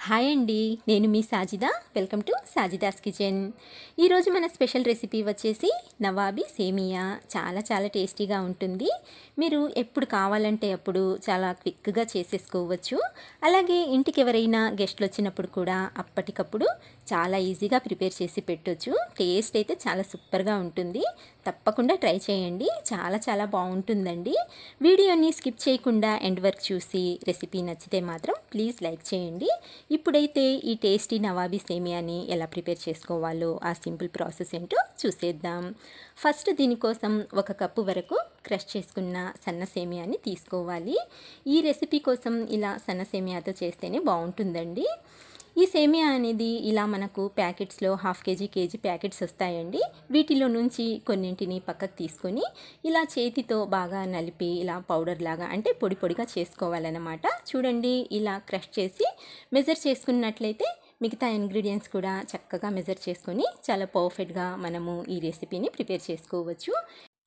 Hi అండి, నేను మీ Sajida. Welcome to Sajida's kitchen. ఈరోజు మన స్పెషల్ రెసిపీ వచ్చేసి నవాబీ సేమియా. చాలా చాలా టేస్టీగా ఉంటుంది. మీరు ఎప్పుడు కావాలంటే అప్పుడు చాలా క్విక్గా చేసేసుకోవచ్చు. అలాగే ఇంటికి ఎవరైనా గెస్ట్లు వచ్చినప్పుడు కూడా అప్పటికప్పుడు చాలా ఈజీగా ప్రిపేర్ చేసి పెట్టొచ్చు. టేస్ట్ అయితే చాలా సూపర్గా ఉంటుంది. తప్పకుండా ట్రై చేయండి, చాలా చాలా బాగుంటుందండి. వీడియోని స్కిప్ చేయకుండా ఎండ్ వరకు చూసి రెసిపీ నచ్చితే మాత్రం ప్లీజ్ లైక్ చేయండి. ఇప్పుడైతే ఈ టేస్టీ నవాబీ సేమియాని ఎలా ప్రిపేర్ చేసుకోవాలో ఆ సింపుల్ ప్రాసెస్ ఏంటో చూసేద్దాం. ఫస్ట్ దీనికోసం 1 కప్పు వరకు క్రష్ చేసుకున్న సన్న సేమియాని తీసుకోవాలి. ఈ రెసిపీ కోసం ఇలా సన్న సేమియాతో చేస్తేనే బాగుంటుందండి. ఈ సేమియా అనేది ఇలా మనకు ప్యాకెట్స్లో హాఫ్ కేజీ కేజీ ప్యాకెట్స్ వస్తాయండి. వీటిలో నుంచి కొన్నింటిని పక్కకు తీసుకొని ఇలా చేతితో బాగా నలిపి ఇలా పౌడర్ లాగా అంటే పొడి పొడిగా చేసుకోవాలన్నమాట. చూడండి, ఇలా క్రష్ చేసి మెజర్ చేసుకున్నట్లయితే మిగతా ఇంగ్రీడియంట్స్ కూడా చక్కగా మెజర్ చేసుకొని చాలా పర్ఫెక్ట్గా మనము ఈ రెసిపీని ప్రిపేర్ చేసుకోవచ్చు.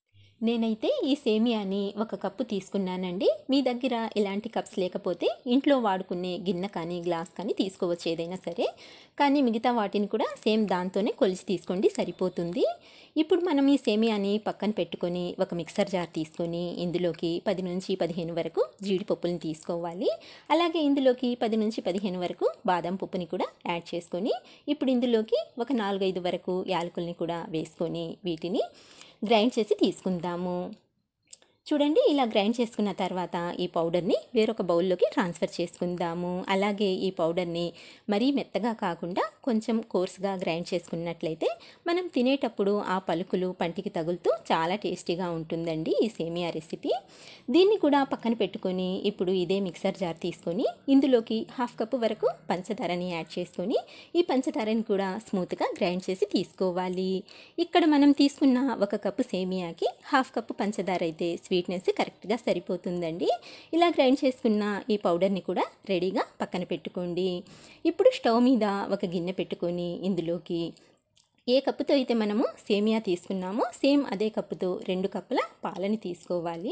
నేనైతే ఈ సేమియాని 1 కప్పు తీసుకున్నానండి. మీ దగ్గర ఇలాంటి కప్స్ లేకపోతే ఇంట్లో వాడుకునే గిన్నె కానీ గ్లాస్ కానీ తీసుకోవచ్చు, ఏదైనా సరే. కానీ మిగతా వాటిని కూడా సేమ్ దాంతోనే కొలిచి తీసుకోండి, సరిపోతుంది. ఇప్పుడు మనం ఈ సేమియాని పక్కన పెట్టుకొని ఒక మిక్సర్ జార్ తీసుకొని ఇందులోకి 10 నుంచి 15 వరకు జీడిపప్పులను తీసుకోవాలి. అలాగే ఇందులోకి 10 నుంచి 15 వరకు బాదం పప్పుని కూడా యాడ్ చేసుకొని ఇప్పుడు ఇందులోకి ఒక 4-5 వరకు యాలకుల్ని కూడా వేసుకొని వీటిని గ్రైండ్ చేసి తీసుకుందాము. చూడండి, ఇలా గ్రైండ్ చేసుకున్న తర్వాత ఈ పౌడర్ని వేరొక బౌల్లోకి ట్రాన్స్ఫర్ చేసుకుందాము. అలాగే ఈ పౌడర్ని మరీ మెత్తగా కాకుండా కొంచెం కోర్స్గా గ్రైండ్ చేసుకున్నట్లయితే మనం తినేటప్పుడు ఆ పలుకులు పంటికి తగులుతూ చాలా టేస్టీగా ఉంటుందండి ఈ సేమియా రెసిపీ. దీన్ని కూడా పక్కన పెట్టుకొని ఇప్పుడు ఇదే మిక్సర్ జార్ తీసుకొని ఇందులోకి 1/2 కప్పు వరకు పంచదారని యాడ్ చేసుకొని ఈ పంచదారని కూడా స్మూత్గా గ్రైండ్ చేసి తీసుకోవాలి. ఇక్కడ మనం తీసుకున్న 1 కప్పు సేమియాకి 1/2 కప్పు పంచదార అయితే స్వీట్నెస్ కరెక్ట్గా సరిపోతుందండి. ఇలా గ్రైండ్ చేసుకున్న ఈ పౌడర్ని కూడా రెడీగా పక్కన పెట్టుకోండి. ఇప్పుడు స్టవ్ మీద ఒక గిన్నె పెట్టుకొని ఇందులోకి ఏ కప్పుతో అయితే మనము సేమియా తీసుకున్నామో సేమ్ అదే కప్పుతో 2 కప్పుల పాలని తీసుకోవాలి.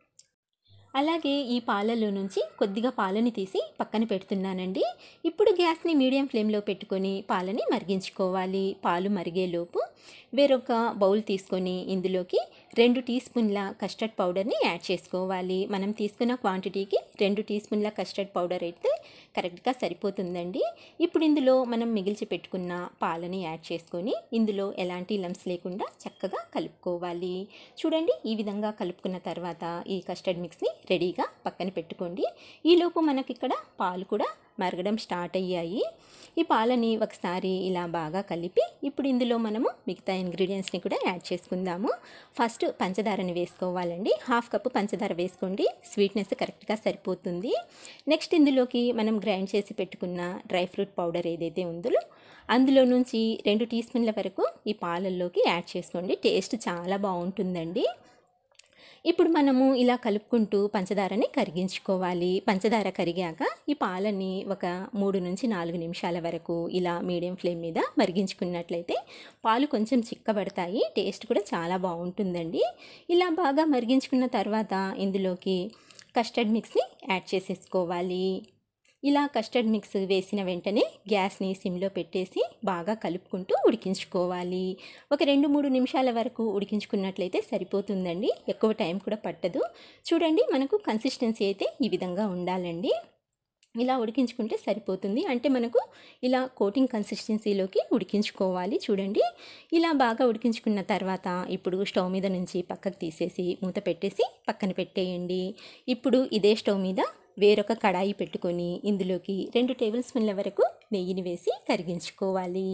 అలాగే ఈ పాలలో నుంచి కొద్దిగా పాలని తీసి పక్కన పెడుతున్నానండి. ఇప్పుడు గ్యాస్ని మీడియం ఫ్లేమ్లో పెట్టుకొని పాలని మరిగించుకోవాలి. పాలు మరిగేలోపు వేరొక బౌల్ తీసుకొని ఇందులోకి 2 టీ స్పూన్ల కస్టర్డ్ పౌడర్ని యాడ్ చేసుకోవాలి. మనం తీసుకున్న క్వాంటిటీకి 2 టీ స్పూన్ల కస్టర్డ్ పౌడర్ అయితే కరెక్ట్గా సరిపోతుందండి. ఇప్పుడు ఇందులో మనం మిగిల్చి పెట్టుకున్న పాలని యాడ్ చేసుకొని ఇందులో ఎలాంటి లంప్స్ లేకుండా చక్కగా కలుపుకోవాలి. చూడండి, ఈ విధంగా కలుపుకున్న తర్వాత ఈ కస్టర్డ్ మిక్స్ని రెడీగా పక్కన పెట్టుకోండి. ఈలోపు మనకి ఇక్కడ పాలు కూడా మరగడం స్టార్ట్ అయ్యాయి. ఈ పాలని ఒకసారి ఇలా బాగా కలిపి ఇప్పుడు ఇందులో మనము మిగతా ఇంగ్రీడియంట్స్ని కూడా యాడ్ చేసుకుందాము. ఫస్ట్ పంచదారని వేసుకోవాలండి. 1/2 కప్పు పంచదార వేసుకోండి, స్వీట్నెస్ కరెక్ట్గా సరిపోతుంది. నెక్స్ట్ ఇందులోకి మనం గ్రైండ్ చేసి పెట్టుకున్న డ్రై ఫ్రూట్ పౌడర్ ఏదైతే ఉందో అందులో నుంచి 2 టీ స్పూన్ల వరకు ఈ పాలల్లోకి యాడ్ చేసుకోండి. టేస్ట్ చాలా బాగుంటుందండి. ఇప్పుడు మనము ఇలా కలుపుకుంటూ పంచదారని కరిగించుకోవాలి. పంచదార కరిగాక ఈ పాలని ఒక 3 నుంచి 4 నిమిషాల వరకు ఇలా మీడియం ఫ్లేమ్ మీద మరిగించుకున్నట్లయితే పాలు కొంచెం చిక్కబడతాయి, టేస్ట్ కూడా చాలా బాగుంటుందండి. ఇలా బాగా మరిగించుకున్న తర్వాత ఇందులోకి కస్టర్డ్ మిక్స్ని యాడ్ చేసేసుకోవాలి. ఇలా కస్టర్డ్ మిక్స్ వేసిన వెంటనే గ్యాస్ని సిమ్లో పెట్టేసి బాగా కలుపుకుంటూ ఉడికించుకోవాలి. ఒక 2-3 నిమిషాల వరకు ఉడికించుకున్నట్లయితే సరిపోతుందండి, ఎక్కువ టైం కూడా పట్టదు. చూడండి, మనకు కన్సిస్టెన్సీ అయితే ఈ విధంగా ఉండాలండి. ఇలా ఉడికించుకుంటే సరిపోతుంది. అంటే మనకు ఇలా కోటింగ్ కన్సిస్టెన్సీలోకి ఉడికించుకోవాలి. చూడండి, ఇలా బాగా ఉడికించుకున్న తర్వాత ఇప్పుడు స్టవ్ మీద నుంచి పక్కకు తీసేసి మూత పెట్టేసి పక్కన పెట్టేయండి. ఇప్పుడు ఇదే స్టవ్ మీద వేరొక కడాయి పెట్టుకొని ఇందులోకి 2 టేబుల్ స్పూన్ల వరకు నెయ్యిని వేసి కరిగించుకోవాలి.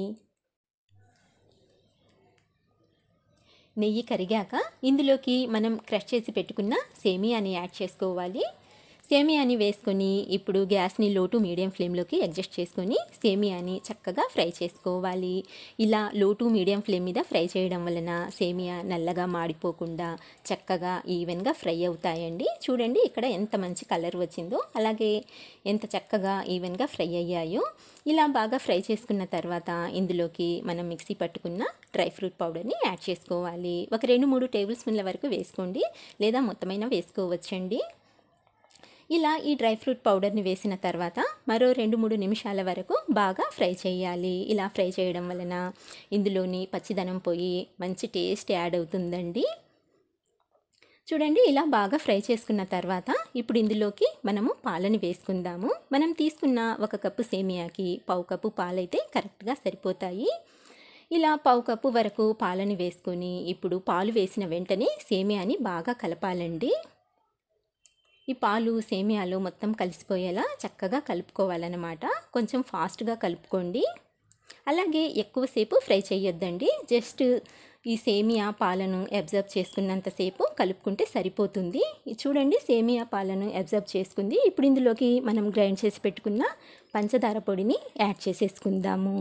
నెయ్యి కరిగాక ఇందులోకి మనం క్రష్ చేసి పెట్టుకున్న సేమియాని యాడ్ చేసుకోవాలి. సేమియాని వేసుకొని ఇప్పుడు గ్యాస్ని లో టు మీడియం ఫ్లేమ్లోకి అడ్జస్ట్ చేసుకొని సేమియాని చక్కగా ఫ్రై చేసుకోవాలి. ఇలా లో టు మీడియం ఫ్లేమ్ మీద ఫ్రై చేయడం వలన సేమియా నల్లగా మాడిపోకుండా చక్కగా ఈవెన్గా ఫ్రై అవుతాయండి. చూడండి, ఇక్కడ ఎంత మంచి కలర్ వచ్చిందో, అలాగే ఎంత చక్కగా ఈవెన్గా ఫ్రై అయ్యాయో. ఇలా బాగా ఫ్రై చేసుకున్న తర్వాత ఇందులోకి మనం మిక్సీ పట్టుకున్న డ్రై ఫ్రూట్ పౌడర్ని యాడ్ చేసుకోవాలి. ఒక 2-3 టేబుల్ స్పూన్ల వరకు వేసుకోండి, లేదా మొత్తమైనా వేసుకోవచ్చండి. ఇలా ఈ డ్రై ఫ్రూట్ పౌడర్ని వేసిన తర్వాత మరో 2-3 నిమిషాల వరకు బాగా ఫ్రై చేయాలి. ఇలా ఫ్రై చేయడం వలన ఇందులోని పచ్చిదనం పోయి మంచి టేస్ట్ యాడ్ అవుతుందండి. చూడండి, ఇలా బాగా ఫ్రై చేసుకున్న తర్వాత ఇప్పుడు ఇందులోకి మనము పాలని వేసుకుందాము. మనం తీసుకున్న 1 కప్పు సేమియాకి పావు కప్పు పాలైతే కరెక్ట్గా సరిపోతాయి. ఇలా పావు కప్పు వరకు పాలని వేసుకొని ఇప్పుడు పాలు వేసిన వెంటనే సేమియాని బాగా కలపాలండి. ఈ పాలు సేమియాలో మొత్తం కలిసిపోయేలా చక్కగా కలుపుకోవాలన్నమాట. కొంచెం ఫాస్ట్గా కలుపుకోండి. అలాగే ఎక్కువసేపు ఫ్రై చేయొద్దండి. జస్ట్ ఈ సేమియా పాలను అబ్జర్వ్ చేసుకున్నంతసేపు కలుపుకుంటే సరిపోతుంది. చూడండి, సేమియా పాలను అబ్జర్వ్ చేసుకుంది. ఇప్పుడు ఇందులోకి మనం గ్రైండ్ చేసి పెట్టుకున్న పంచదార పొడిని యాడ్ చేసేసుకుందాము.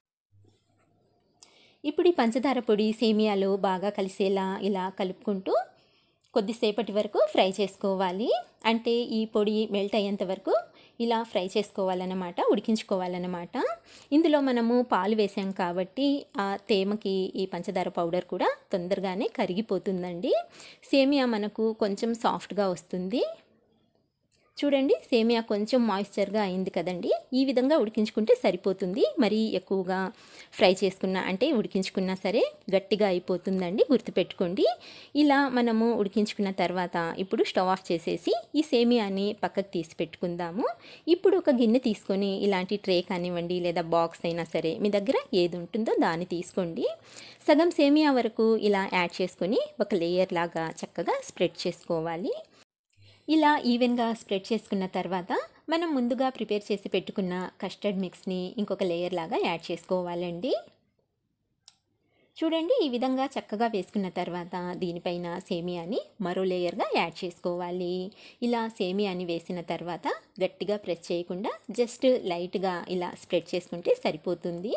ఇప్పుడు ఈ పంచదార పొడి సేమియాలో బాగా కలిసేలా ఇలా కలుపుకుంటూ కొద్దిసేపటి వరకు ఫ్రై చేసుకోవాలి. అంటే ఈ పొడి మెల్ట్ అయ్యేంత వరకు ఇలా ఫ్రై చేసుకోవాలన్నమాట, ఉడికించుకోవాలన్నమాట. ఇందులో మనము పాలు వేసాం కాబట్టి ఆ తేమకి ఈ పంచదార పౌడర్ కూడా తొందరగానే కరిగిపోతుందండి. సేమియా మనకు కొంచెం సాఫ్ట్గా వస్తుంది. చూడండి, సేమియా కొంచెం మాయిశ్చర్గా అయింది కదండి. ఈ విధంగా ఉడికించుకుంటే సరిపోతుంది. మరీ ఎక్కువగా ఫ్రై చేసుకున్నా అంటే ఉడికించుకున్నా సరే గట్టిగా అయిపోతుందండి, గుర్తుపెట్టుకోండి. ఇలా మనము ఉడికించుకున్న తర్వాత ఇప్పుడు స్టవ్ ఆఫ్ చేసేసి ఈ సేమియాని పక్కకు తీసి పెట్టుకుందాము. ఇప్పుడు ఒక గిన్నె తీసుకొని ఇలాంటి ట్రే కానివ్వండి లేదా బాక్స్ అయినా సరే మీ దగ్గర ఏది ఉంటుందో దాన్ని తీసుకోండి. సగం సేమియా వరకు ఇలా యాడ్ చేసుకొని ఒక లేయర్ లాగా చక్కగా స్ప్రెడ్ చేసుకోవాలి. ఇలా ఈవెన్గా స్ప్రెడ్ చేసుకున్న తర్వాత మనం ముందుగా ప్రిపేర్ చేసి పెట్టుకున్న కస్టర్డ్ మిక్స్ని ఇంకొక లేయర్ లాగా యాడ్ చేసుకోవాలండి. చూడండి, ఈ విధంగా చక్కగా వేసుకున్న తర్వాత దీనిపైన సేమియాని మరో లేయర్గా యాడ్ చేసుకోవాలి. ఇలా సేమియాని వేసిన తర్వాత గట్టిగా ప్రెస్ చేయకుండా జస్ట్ లైట్గా ఇలా స్ప్రెడ్ చేసుకుంటే సరిపోతుంది.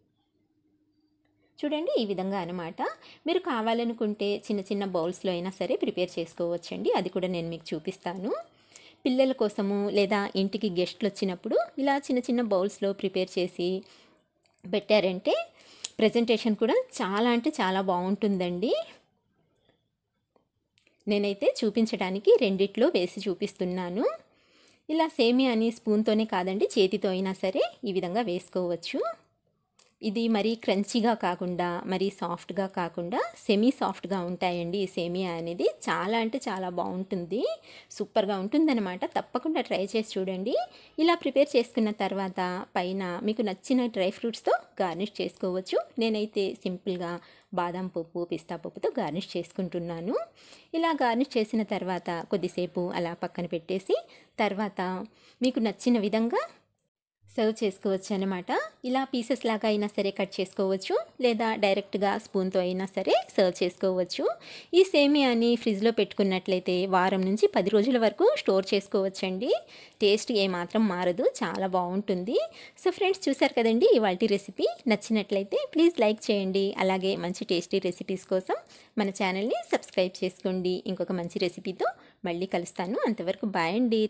చూడండి, ఈ విధంగా అనమాట. మీరు కావాలనుకుంటే చిన్న చిన్న బౌల్స్లో అయినా సరే ప్రిపేర్ చేసుకోవచ్చండి. అది కూడా నేను మీకు చూపిస్తాను. పిల్లల కోసము లేదా ఇంటికి గెస్ట్లు వచ్చినప్పుడు ఇలా చిన్న చిన్న బౌల్స్లో ప్రిపేర్ చేసి పెట్టారంటే ప్రెజెంటేషన్ కూడా చాలా అంటే చాలా బాగుంటుందండి. నేనైతే చూపించడానికి రెండిట్లో వేసి చూపిస్తున్నాను. ఇలా సేమియాని స్పూన్తోనే కాదండి, చేతితో అయినా సరే ఈ విధంగా వేసుకోవచ్చు. ఇది మరీ క్రంచీగా కాకుండా మరీ సాఫ్ట్గా కాకుండా సెమీ సాఫ్ట్గా ఉంటాయండి. ఈ సేమియా అనేది చాలా అంటే చాలా బాగుంటుంది, సూపర్గా ఉంటుందన్నమాట. తప్పకుండా ట్రై చేసి చూడండి. ఇలా ప్రిపేర్ చేసుకున్న తర్వాత పైన మీకు నచ్చిన డ్రై ఫ్రూట్స్తో గార్నిష్ చేసుకోవచ్చు. నేనైతే సింపుల్గా బాదం పప్పు, పిస్తా పప్పుతో గార్నిష్ చేసుకుంటున్నాను. ఇలా గార్నిష్ చేసిన తర్వాత కొద్దిసేపు అలా పక్కన పెట్టేసి తర్వాత మీకు నచ్చిన విధంగా సర్వ్ చేసుకోవచ్చు అనమాట. ఇలా పీసెస్ లాగా అయినా సరే కట్ చేసుకోవచ్చు లేదా డైరెక్ట్గా స్పూన్తో అయినా సరే సర్వ్ చేసుకోవచ్చు. ఈ సేమియాని ఫ్రిడ్జ్లో పెట్టుకున్నట్లయితే వారం నుంచి 10 రోజుల వరకు స్టోర్ చేసుకోవచ్చండి. టేస్ట్ ఏమాత్రం మారదు, చాలా బాగుంటుంది. సో ఫ్రెండ్స్, చూసారు కదండి ఇవాల్టి రెసిపీ. నచ్చినట్లయితే ప్లీజ్ లైక్ చేయండి. అలాగే మంచి టేస్టీ రెసిపీస్ కోసం మన ఛానల్ని సబ్స్క్రైబ్ చేసుకోండి. ఇంకొక మంచి రెసిపీతో మళ్ళీ కలుస్తాను. అంతవరకు బాయ్ అండి.